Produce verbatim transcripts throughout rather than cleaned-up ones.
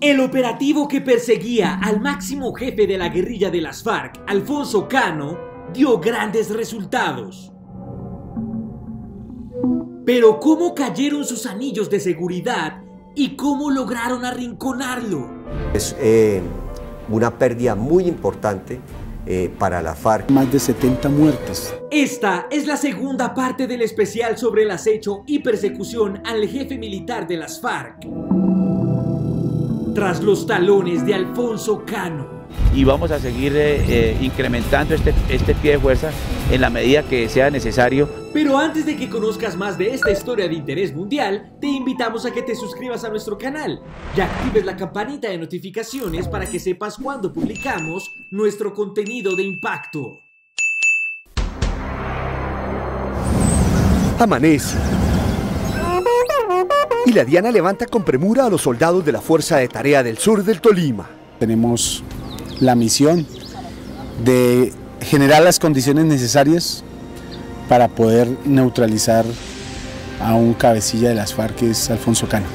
El operativo que perseguía al máximo jefe de la guerrilla de las FARC, Alfonso Cano, dio grandes resultados. Pero ¿cómo cayeron sus anillos de seguridad y cómo lograron arrinconarlo? Es eh, una pérdida muy importante eh, para la FARC. Más de setenta muertes. Esta es la segunda parte del especial sobre el acecho y persecución al jefe militar de las FARC. Tras los talones de Alfonso Cano. Y vamos a seguir eh, eh, incrementando este, este pie de fuerza en la medida que sea necesario. Pero antes de que conozcas más de esta historia de interés mundial, te invitamos a que te suscribas a nuestro canal y actives la campanita de notificaciones para que sepas cuando publicamos nuestro contenido de impacto. Amanece. Y la Diana levanta con premura a los soldados de la Fuerza de Tarea del Sur del Tolima. Tenemos la misión de generar las condiciones necesarias para poder neutralizar a un cabecilla de las FARC, que es Alfonso Cano.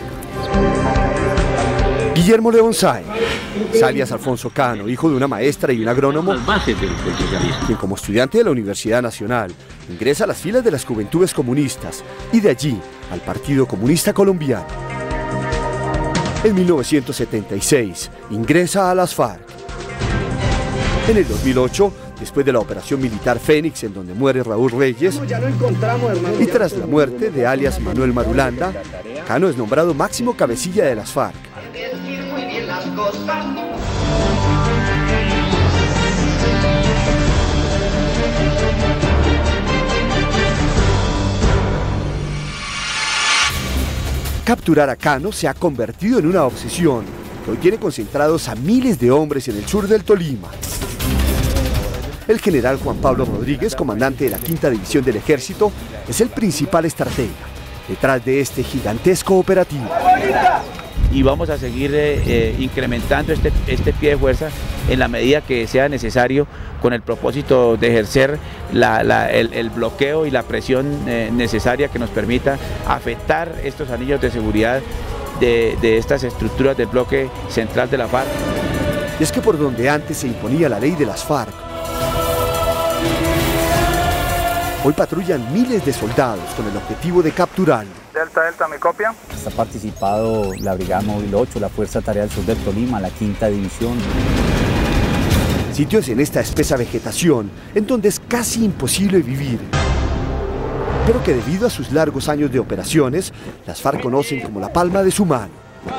Guillermo León Sáenz, alias Alfonso Cano, hijo de una maestra y un agrónomo, quien como estudiante de la Universidad Nacional ingresa a las filas de las Juventudes Comunistas y de allí al Partido Comunista Colombiano. En mil novecientos setenta y seis ingresa a las FARC. En el dos mil ocho, después de la operación militar Fénix, en donde muere Raúl Reyes, y tras la muerte de alias Manuel Marulanda, Cano es nombrado máximo cabecilla de las FARC. Capturar a Cano se ha convertido en una obsesión que hoy tiene concentrados a miles de hombres en el sur del Tolima. El general Juan Pablo Rodríguez, comandante de la quinta División del Ejército, es el principal estratega detrás de este gigantesco operativo. Y vamos a seguir eh, eh, incrementando este, este pie de fuerza en la medida que sea necesario, con el propósito de ejercer la, la, el, el bloqueo y la presión eh, necesaria que nos permita afectar estos anillos de seguridad de, de estas estructuras del bloque central de la FARC. Y es que por donde antes se imponía la ley de las FARC, hoy patrullan miles de soldados con el objetivo de capturarlo. Delta, Delta, ¿me copia? Ha participado la Brigada Móvil ocho, la Fuerza Tarea del Sur del Tolima, la quinta División. Sitios en esta espesa vegetación en donde es casi imposible vivir, pero que debido a sus largos años de operaciones, las FARC conocen como la palma de su mano.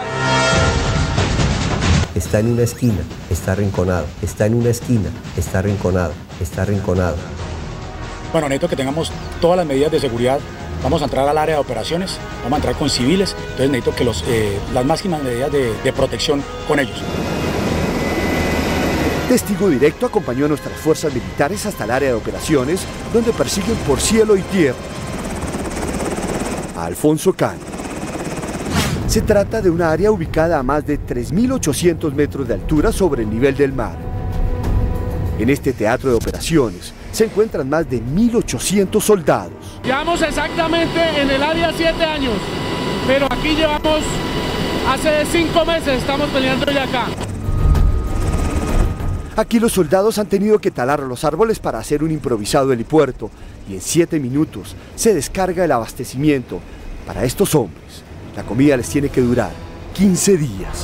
Está en una esquina, está arrinconado. Está en una esquina, está arrinconado. Está arrinconado. Bueno, necesito que tengamos todas las medidas de seguridad. Vamos a entrar al área de operaciones, vamos a entrar con civiles, entonces necesito que los, eh, las máximas medidas de, de protección con ellos. Testigo directo acompañó a nuestras fuerzas militares hasta el área de operaciones, donde persiguen por cielo y tierra a Alfonso Cano. Se trata de una área ubicada a más de tres mil ochocientos metros de altura sobre el nivel del mar. En este teatro de operaciones se encuentran más de mil ochocientos soldados. Llevamos exactamente en el área siete años, pero aquí llevamos hace cinco meses, estamos peleando ya acá. Aquí los soldados han tenido que talar los árboles para hacer un improvisado helipuerto y en siete minutos se descarga el abastecimiento. Para estos hombres, la comida les tiene que durar quince días.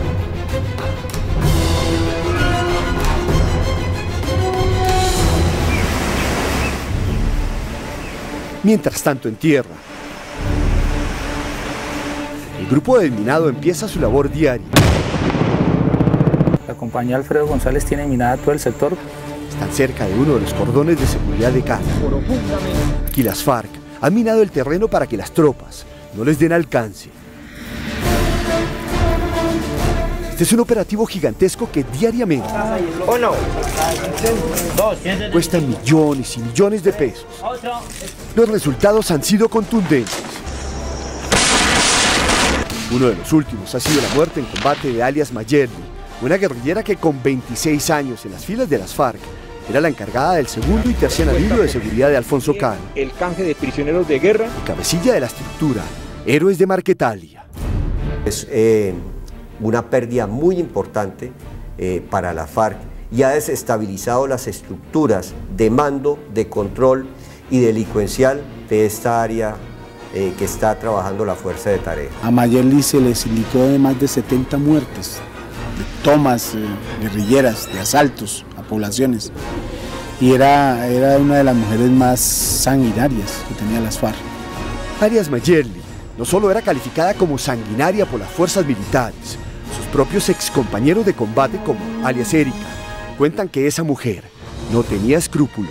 Mientras tanto, en tierra, el grupo de minado empieza su labor diaria. La compañía Alfredo González tiene minada todo el sector. Están cerca de uno de los cordones de seguridad de Cano. Aquí las FARC han minado el terreno para que las tropas no les den alcance. Este es un operativo gigantesco que diariamente Uno, dos, cuesta millones y millones de pesos. Los resultados han sido contundentes. Uno de los últimos ha sido la muerte en combate de alias Mayerly, una guerrillera que con veintiséis años en las filas de las FARC era la encargada del segundo y tercer anillo de seguridad de Alfonso Cano. El canje de prisioneros de guerra. Y cabecilla de la estructura Héroes de Marquetalia. Es eh, una pérdida muy importante eh, para la FARC y ha desestabilizado las estructuras de mando, de control y delincuencial de esta área eh, que está trabajando la Fuerza de Tarea. A Mayerly se les indicó de más de setenta muertes, de tomas eh, guerrilleras, de asaltos a poblaciones, y era, era una de las mujeres más sanguinarias que tenía las FARC. Arias Mayerly no solo era calificada como sanguinaria por las fuerzas militares, sus propios excompañeros de combate como alias Erika cuentan que esa mujer no tenía escrúpulos.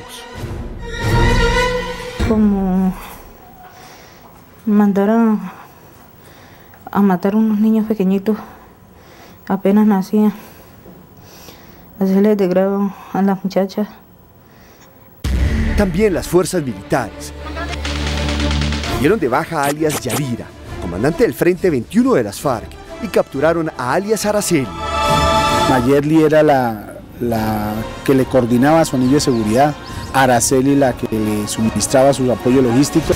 Como mandaron a matar a unos niños pequeñitos, apenas nacían, hacerles degrado a las muchachas. También las fuerzas militares dieron de baja a alias Yarira, comandante del Frente veintiuno de las FARC, y capturaron a alias Araceli. Mayerly era la, la que le coordinaba su anillo de seguridad, Araceli la que le suministraba su apoyo logístico.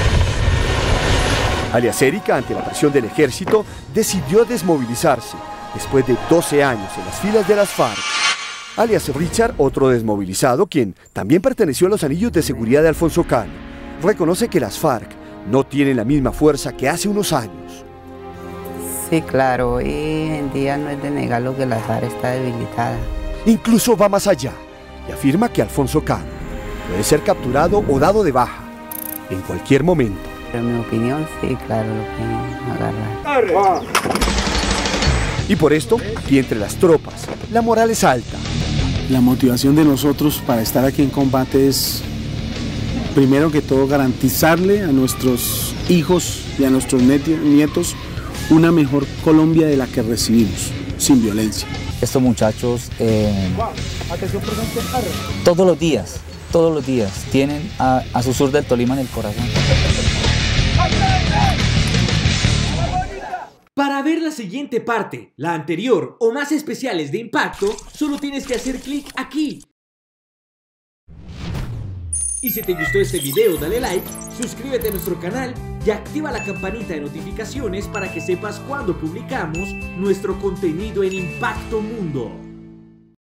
Alias Erika, ante la presión del ejército, decidió desmovilizarse después de doce años en las filas de las FARC. Alias Richard, otro desmovilizado, quien también perteneció a los anillos de seguridad de Alfonso Cano, reconoce que las FARC no tienen la misma fuerza que hace unos años. Sí, claro, hoy en día no es de negar lo que la FARC está debilitada. Incluso va más allá y afirma que Alfonso Cano puede ser capturado o dado de baja en cualquier momento. En mi opinión, sí, claro, lo pueden agarrar. Y por esto, aquí entre las tropas, la moral es alta. La motivación de nosotros para estar aquí en combate es, primero que todo, garantizarle a nuestros hijos y a nuestros nietos una mejor Colombia de la que recibimos, sin violencia. Estos muchachos eh, todos los días, todos los días tienen a, a su sur del Tolima en el corazón. Para ver la siguiente parte, la anterior o más especiales de Impacto, solo tienes que hacer clic aquí. Y si te gustó este video, dale like, suscríbete a nuestro canal y activa la campanita de notificaciones para que sepas cuando publicamos nuestro contenido en Impacto Mundo.